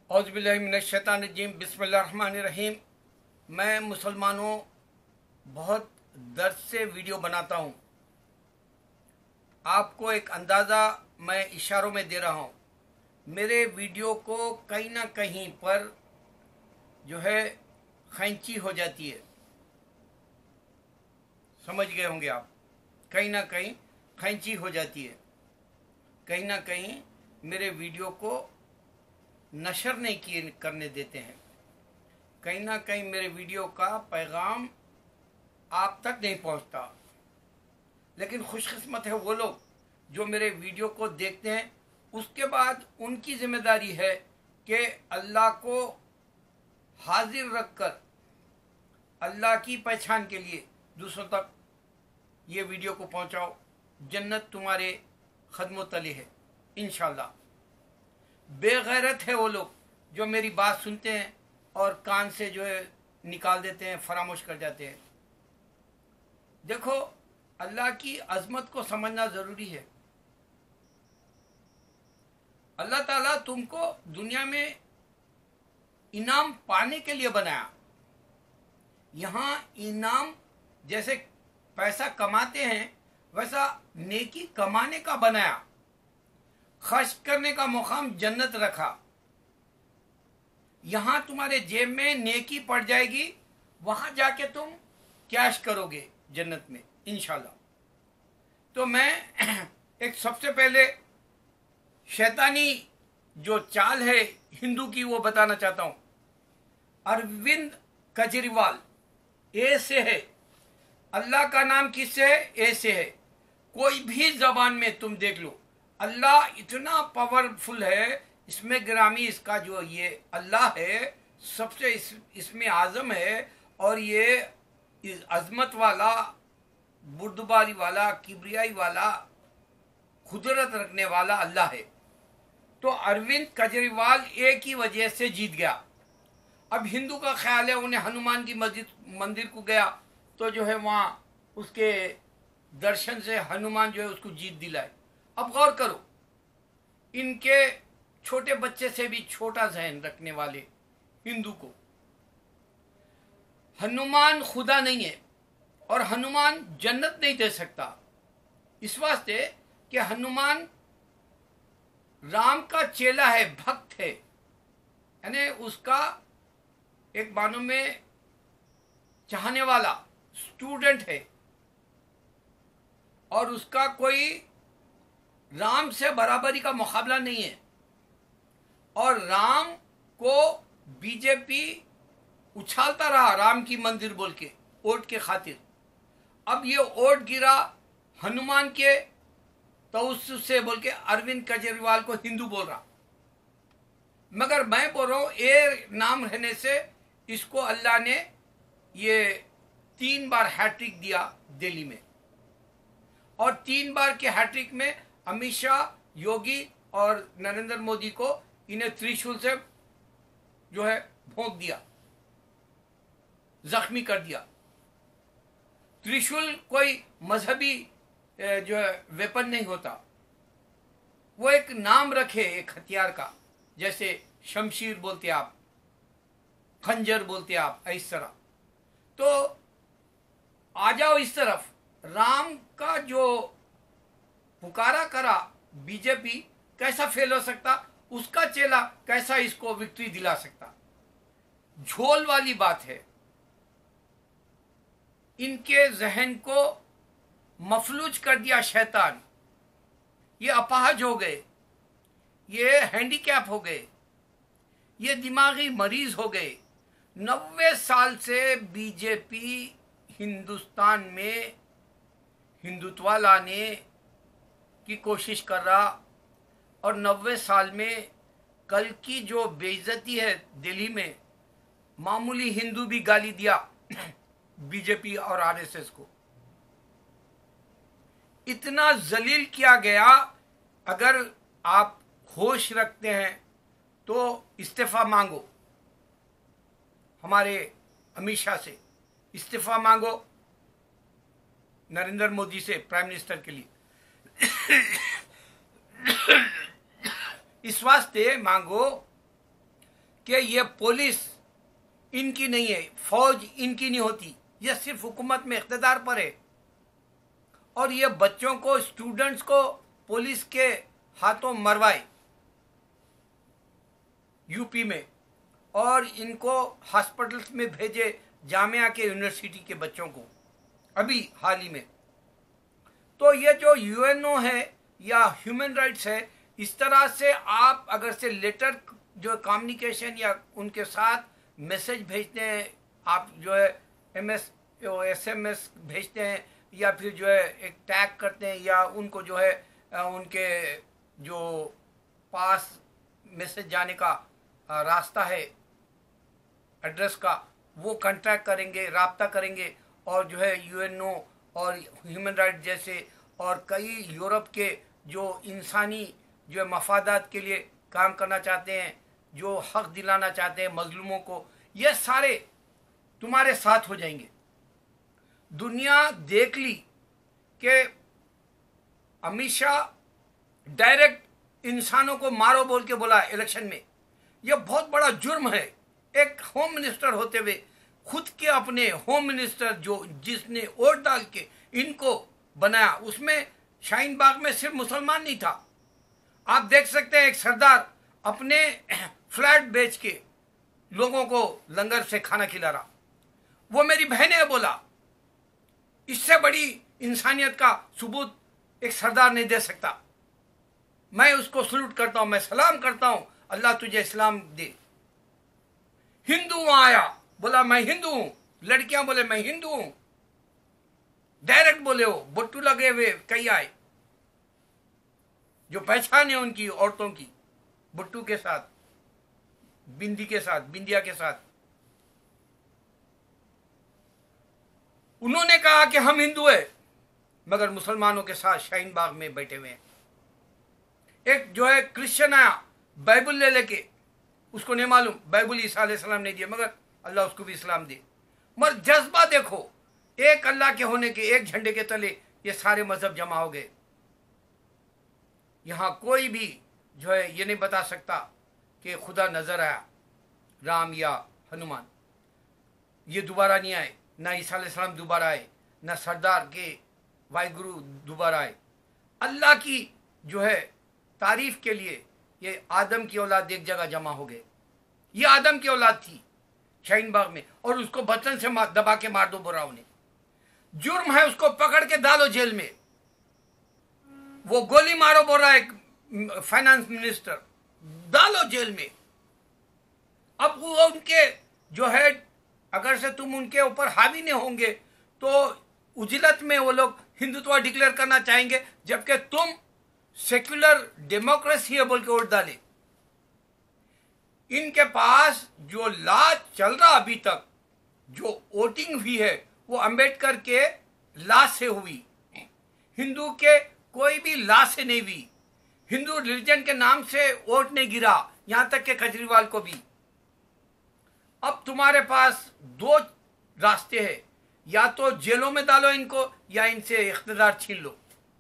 औज़ुबिल्लाहि मिनश्शैतानिर्रजीम बिस्मिल्लाहिर्रहमानिर्रहीम। मैं मुसलमानों बहुत दर्द से वीडियो बनाता हूँ। आपको एक अंदाज़ा मैं इशारों में दे रहा हूँ। मेरे वीडियो को कहीं ना कहीं पर जो है खैंची हो जाती है, समझ गए होंगे आप। कहीं ना कहीं खैंची हो जाती है, कहीं ना कहीं मेरे वीडियो को नशर नहीं किए करने देते हैं, कहीं ना कहीं मेरे वीडियो का पैगाम आप तक नहीं पहुंचता। लेकिन खुशकिस्मत है वो लोग जो मेरे वीडियो को देखते हैं, उसके बाद उनकी जिम्मेदारी है कि अल्लाह को हाजिर रखकर अल्लाह की पहचान के लिए दूसरों तक ये वीडियो को पहुंचाओ। जन्नत तुम्हारे कदमों तले है इंशाल्लाह। बेगैरत है वो लोग जो मेरी बात सुनते हैं और कान से जो है निकाल देते हैं, फरामोश कर जाते हैं। देखो, अल्लाह की अजमत को समझना जरूरी है। अल्लाह ताला तुमको दुनिया में इनाम पाने के लिए बनाया। यहां इनाम जैसे पैसा कमाते हैं वैसा नेकी कमाने का बनाया, खर्च करने का मुकाम जन्नत रखा। यहां तुम्हारे जेब में नेकी पड़ जाएगी, वहां जाके तुम कैश करोगे जन्नत में इंशाल्लाह। तो मैं एक सबसे पहले शैतानी जो चाल है हिंदू की वो बताना चाहता हूं। अरविंद केजरीवाल ए से है, अल्लाह का नाम किससे है? ए से है। कोई भी जबान में तुम देख लो, अल्लाह इतना पावरफुल है। इसमें ग्रामी इसका जो ये अल्लाह है सबसे इसमें आजम है, और ये इस अजमत वाला, बुर्दबारी वाला, किबरियाई वाला, कुदरत रखने वाला अल्लाह है। तो अरविंद केजरीवाल एक ही वजह से जीत गया। अब हिंदू का ख्याल है उन्हें हनुमान की मंदिर को गया तो जो है वहां उसके दर्शन से हनुमान जो है उसको जीत दिलाए। अब गौर करो, इनके छोटे बच्चे से भी छोटा जहन रखने वाले हिंदू को हनुमान खुदा नहीं है और हनुमान जन्नत नहीं दे सकता। इस वास्ते कि हनुमान राम का चेला है, भक्त है, यानी उसका एक मानो में चाहने वाला स्टूडेंट है, और उसका कोई राम से बराबरी का मुकाबला नहीं है। और राम को बीजेपी उछालता रहा राम की मंदिर बोल के वोट के खातिर। अब ये वोट गिरा हनुमान के तवस्सुस से बोल के अरविंद केजरीवाल को हिंदू बोल रहा। मगर मैं बोल रहा हूं ए नाम रहने से इसको अल्लाह ने ये 3 बार हैट्रिक दिया दिल्ली में, और 3 बार के हैट्रिक में अमित शाह, योगी और नरेंद्र मोदी को इन्हें त्रिशूल से जो है भोंक दिया, जख्मी कर दिया। त्रिशूल कोई मजहबी जो है वेपन नहीं होता, वो एक नाम रखे एक हथियार का, जैसे शमशीर बोलते आप, खंजर बोलते आप, इस तरह। तो आ जाओ इस तरफ। राम का जो पुकारा करा बीजेपी कैसा फेल हो सकता, उसका चेला कैसा इसको विक्ट्री दिला सकता? झोल वाली बात है। इनके जहन को मफलूज कर दिया शैतान। ये अपाहज हो गए, ये हैंडीकैप हो गए, ये दिमागी मरीज हो गए। 90 साल से बीजेपी हिंदुस्तान में हिंदुत्व लाने की कोशिश कर रहा, और 90 साल में कल की जो बेइज्जती है दिल्ली में, मामूली हिंदू भी गाली दिया बीजेपी और आरएसएस को। इतना जलील किया गया। अगर आप होश रखते हैं तो इस्तीफा मांगो, हमारे अमित शाह से इस्तीफा मांगो, नरेंद्र मोदी से प्राइम मिनिस्टर के लिए। इस वास्ते मांगो कि ये पुलिस इनकी नहीं है, फौज इनकी नहीं होती, ये सिर्फ हुकूमत में इख्तिदार पर है। और ये बच्चों को, स्टूडेंट्स को पुलिस के हाथों मरवाए यूपी में, और इनको हॉस्पिटल्स में भेजे, जामिया के, यूनिवर्सिटी के बच्चों को, अभी हाल ही में। तो ये जो यूएनओ है या ह्यूमन राइट्स है, इस तरह से आप अगर से लेटर जो कम्युनिकेशन या उनके साथ मैसेज भेजते हैं, आप जो है एसएमएस भेजते हैं, या फिर जो है एक टैग करते हैं, या उनको जो है उनके जो पास मैसेज जाने का रास्ता है, एड्रेस का, वो कांटेक्ट करेंगे, राब्ता करेंगे, और जो है यूएनओ और ह्यूमन राइट जैसे और कई यूरोप के जो इंसानी जो मफादात के लिए काम करना चाहते हैं, जो हक दिलाना चाहते हैं मजलूमों को, ये सारे तुम्हारे साथ हो जाएंगे। दुनिया देख ली कि अमित शाह डायरेक्ट इंसानों को मारो बोल के बोला इलेक्शन में। यह बहुत बड़ा जुर्म है। एक होम मिनिस्टर होते हुए खुद के अपने होम मिनिस्टर जो जिसने वोट डाल के इनको बनाया, उसमें शाहीन बाग में सिर्फ मुसलमान नहीं था। आप देख सकते हैं एक सरदार अपने फ्लैट बेच के लोगों को लंगर से खाना खिला रहा, वो मेरी बहन है बोला। इससे बड़ी इंसानियत का सबूत एक सरदार नहीं दे सकता। मैं उसको सल्यूट करता हूं, मैं सलाम करता हूं, अल्लाह तुझे इस्लाम दे। हिंदू वहां आया, बोला मैं हिंदू हूं। लड़कियां बोले मैं हिंदू हूं, डायरेक्ट बोले। वो बुट्टू लगे हुए कई आए, जो पहचान है उनकी औरतों की, बुट्टू के साथ, बिंदी के साथ, बिंदिया के साथ। उन्होंने कहा कि हम हिंदू है, मगर मुसलमानों के साथ शाहीन बाग में बैठे हुए हैं। एक जो है क्रिश्चियन आया बाइबल ले लेके, उसको नहीं मालूम बाइबल ईसा अलैहिस्सलाम ने दिया, मगर अल्लाह उसको भी इस्लाम दे। मगर जज्बा देखो, एक अल्लाह के होने के, एक झंडे के तले ये सारे मजहब जमा हो गए। यहां कोई भी जो है ये नहीं बता सकता कि खुदा नजर आया, राम या हनुमान, ये दोबारा नहीं आए, ना ईसा अलैहिस्सलाम दोबारा आए, ना सरदार के वाहिगुरु दोबारा आए। अल्लाह की जो है तारीफ के लिए ये आदम की औलाद एक जगह जमा हो गए। ये आदम की औलाद थी शाहीन बाग में, और उसको बचन से दबा के मार दो बुराओं ने। जुर्म है, उसको पकड़ के डालो जेल में। वो गोली मारो बोल रहा है फाइनेंस मिनिस्टर, डालो जेल में। अब वो उनके जो है, अगर से तुम उनके ऊपर हावी नहीं होंगे तो उजलत में वो लोग हिंदुत्व डिक्लेयर करना चाहेंगे, जबकि तुम सेक्युलर डेमोक्रेसी है बोल के वोट डाले। इनके पास जो लॉ चल रहा अभी तक, जो वोटिंग हुई है वो अंबेडकर के लॉ से हुई, हिंदू के कोई भी लॉ से नहीं हुई। हिंदू रिलीजन के नाम से वोट नहीं गिरा, यहां तक के केजरीवाल को भी। अब तुम्हारे पास दो रास्ते हैं, या तो जेलों में डालो इनको, या इनसे इख्तिदार छीन लो।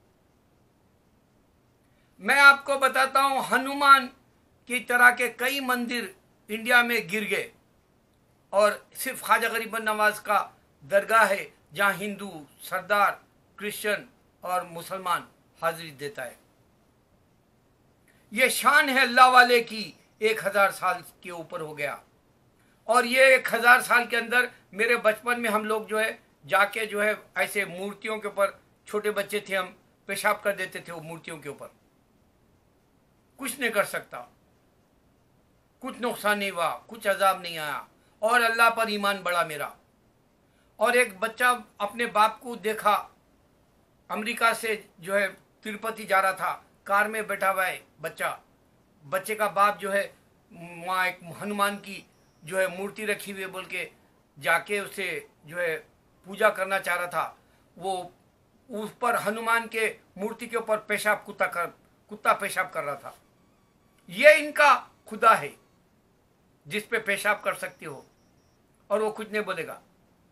मैं आपको बताता हूं, हनुमान की तरह के कई मंदिर इंडिया में गिर गए, और सिर्फ ख्वाजा गरीब नवाज का दरगाह है जहां हिंदू, सरदार, क्रिश्चियन और मुसलमान हाजिरी देता है। ये शान है अल्लाह वाले की, 1000 साल के ऊपर हो गया। और ये 1000 साल के अंदर मेरे बचपन में हम लोग जो है जाके जो है ऐसे मूर्तियों के ऊपर, छोटे बच्चे थे हम, पेशाब कर देते थे वो मूर्तियों के ऊपर। कुछ नहीं कर सकता, कुछ नुकसान नहीं हुआ, कुछ अजाब नहीं आया, और अल्लाह पर ईमान बढ़ा मेरा। और एक बच्चा अपने बाप को देखा, अमेरिका से जो है तिरुपति जा रहा था, कार में बैठा हुआ है बच्चा, बच्चे का बाप जो है वहाँ एक हनुमान की जो है मूर्ति रखी हुई है बोल के जाके उसे जो है पूजा करना चाह रहा था। वो उस पर हनुमान के मूर्ति के ऊपर पेशाब कुत्ता पेशाब कर रहा था। ये इनका खुदा है जिस पे पेशाब कर सकते हो, और वो कुछ नहीं बोलेगा,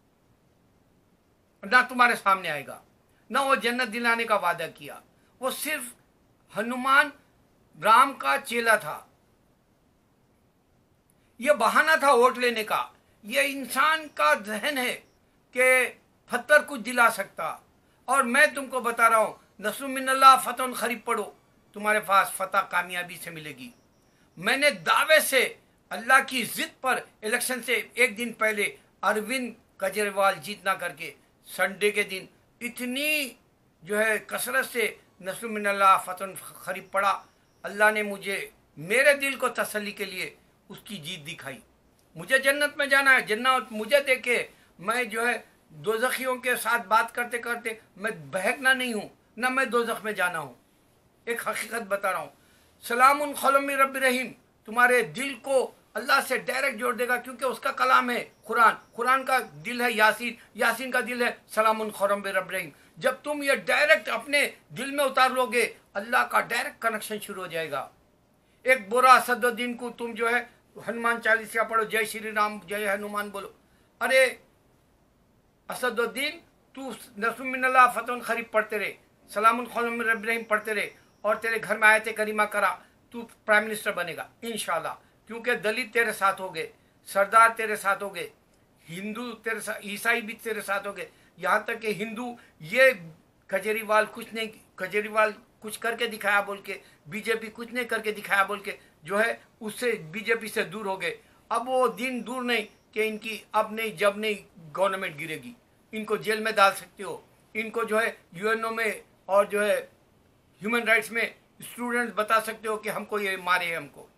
ना तुम्हारे सामने आएगा, ना वो जन्नत दिलाने का वादा किया। वो सिर्फ हनुमान राम का चेला था। ये बहाना था वोट लेने का। ये इंसान का जहन है कि पत्थर कुछ दिला सकता। और मैं तुमको बता रहा हूं, नस्रुम मिनल्लाह फतहुन खरीब पढ़ो, तुम्हारे पास फतह कामयाबी से मिलेगी। मैंने दावे से अल्लाह की जिद पर इलेक्शन से एक दिन पहले अरविंद केजरीवाल जीतना करके संडे के दिन इतनी जो है कसरत से नस्रुम मिनल्लाह फतहुन खरीब पढ़ा। अल्लाह ने मुझे मेरे दिल को तसल्ली के लिए उसकी जीत दिखाई। मुझे जन्नत में जाना है, जन्नत मुझे देखे। मैं जो है दोज़खियों के साथ बात करते करते मैं बहकना नहीं हूँ, ना मैं दोज़ख में जाना हूँ। एक हकीकत बता रहा हूँ, सलामुन कौलम मिर रब्बिर रहीम तुम्हारे दिल को अल्लाह से डायरेक्ट जोड़ देगा, क्योंकि उसका कलाम है कुरान। कुरान का दिल है यासीन, यासीन का दिल है सलामुन कौलम मिर रब्बिर रहीम। जब तुम ये डायरेक्ट अपने दिल में उतार लोगे, अल्लाह का डायरेक्ट कनेक्शन शुरू हो जाएगा। एक बुरा असदुद्दीन को तुम जो है हनुमान चालीसा पढ़ो, जय श्री राम जय हनुमान बोलो। अरे असदुद्दीन, तू नस्रुम मिनल्लाह फतहुन खरीब पढ़ते रहे, सलामुन कौलम मिर रब्बिर रहीम पढ़ते रहे, और तेरे घर में आयते करीमा करा, तू प्राइम मिनिस्टर बनेगा इंशाल्लाह। क्योंकि दलित तेरे साथ हो गए, सरदार तेरे साथ हो गए, हिंदू तेरे साथ, ईसाई भी तेरे साथ हो गए। यहाँ तक कि हिंदू, ये केजरीवाल कुछ करके दिखाया बोल के, बीजेपी कुछ नहीं करके दिखाया बोल के जो है उससे बीजेपी से दूर हो गए। अब वो दिन दूर नहीं कि इनकी अब नहीं जब नहीं गवर्नमेंट गिरेगी। इनको जेल में डाल सकते हो, इनको जो है यूएनओ में और जो है ह्यूमन राइट्स में स्टूडेंट्स बता सकते हो कि हमको ये मारे हैं। हमको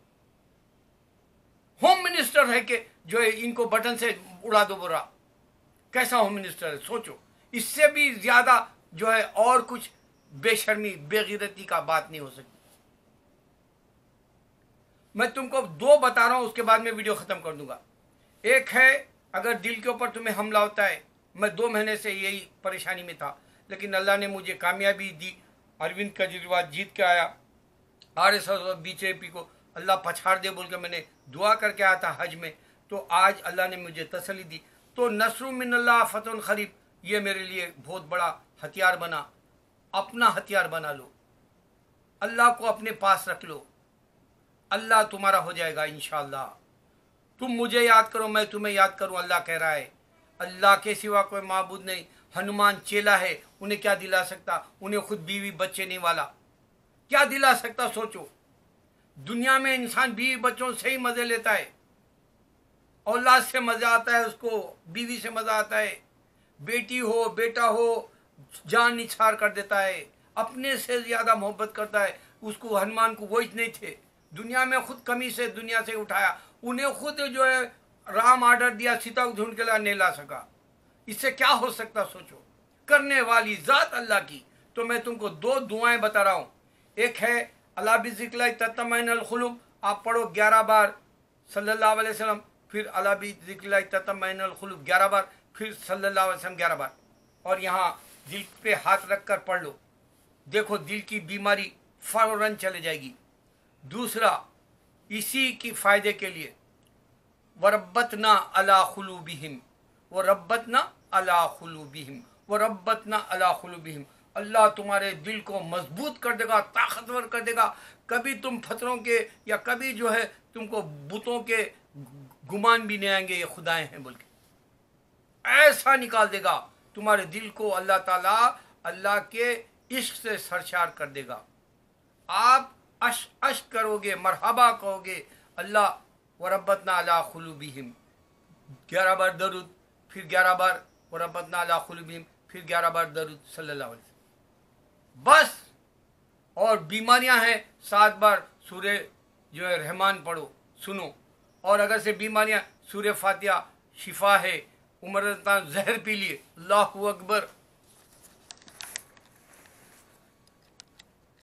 होम मिनिस्टर है कि जो है इनको बटन से उड़ा दो बुरा। कैसा होम मिनिस्टर है सोचो। इससे भी ज्यादा जो है और कुछ बेशर्मी बेगिरती का बात नहीं हो सकती। मैं तुमको दो बता रहा हूं, उसके बाद में वीडियो खत्म कर दूंगा। एक है, अगर दिल के ऊपर तुम्हें हमला होता है, मैं 2 महीने से यही परेशानी में था, लेकिन अल्लाह ने मुझे कामयाबी दी। अरविंद केजरीवाल जीत के आया। RSS और बीजेपी को अल्लाह पछाड़ दे बोल के मैंने दुआ करके आया था हज में, तो आज अल्लाह ने मुझे तसल्ली दी। तो नस्रुम मिनल्लाह फतहुन खरीब ये मेरे लिए बहुत बड़ा हथियार बना। अपना हथियार बना लो, अल्लाह को अपने पास रख लो, अल्लाह तुम्हारा हो जाएगा इंशाअल्लाह। तुम मुझे याद करो, मैं तुम्हें याद करूं, अल्लाह कह रहा है। अल्लाह के सिवा कोई माबूद नहीं। हनुमान चेला है, उन्हें क्या दिला सकता? उन्हें खुद बीवी बच्चे नहीं वाला, क्या दिला सकता? सोचो, दुनिया में इंसान बीवी बच्चों से ही मजे लेता है, औलाद से मजा आता है उसको, बीवी से मजा आता है, बेटी हो बेटा हो जान निछार कर देता है, अपने से ज्यादा मोहब्बत करता है। उसको हनुमान को वही नहीं थे, दुनिया में खुद कमी से दुनिया से उठाया, उन्हें खुद जो है राम आर्डर दिया, सीता को ढूंढ के ला नहीं ला सका। इससे क्या हो सकता? सोचो, करने वाली जात अल्लाह की। तो मैं तुमको 2 दुआएं बता रहा हूं। एक है अला बिज़िक्रिल्लाह तत्मइन्नुल कुलूब, आप पढ़ो 11 बार सल्लल्लाहु अलैहि वसल्लम, फिर अला बिज़िक्रिल्लाह तत्मइन्नुल कुलूब 11 बार, फिर सल्लल्लाहु अलैहि वसल्लम 11 बार, और यहाँ दिल पे हाथ रखकर पढ़ लो। देखो दिल की बीमारी फौरन चले जाएगी। दूसरा, इसी की फायदे के लिए वरब्बतना अला खुलूबिहिम, वरब्बतना अला खुलूबिहिम, वरब्बतना अला खुलूबिहिम। अल्लाह तुम्हारे दिल को मजबूत कर देगा, ताकतवर कर देगा। कभी तुम फतरों के या कभी जो है तुमको बुतों के गुमान भी नहीं आएंगे ये खुदाएं हैं बोल के, ऐसा निकाल देगा तुम्हारे दिल को। अल्लाह ताला अल्लाह के इश्क से सरशार कर देगा। आप अश करोगे, मरहबा कहोगे, अल्लाह वरब्बतना अला खुलूबिहिम 11 बार दरूद, फिर 11 बार वरब्बतना अला खुलूबिहिम, फिर 11 बार दरूद सल्लल्लाहु अलैहि वसल्लम, बस। और बीमारियां हैं 7 बार सूरे जो है रहमान पढ़ो, सुनो। और अगर से बीमारियां सूरे फातिहा शिफा है, उम्र जहर पी लिए, अल्लाहु अकबर।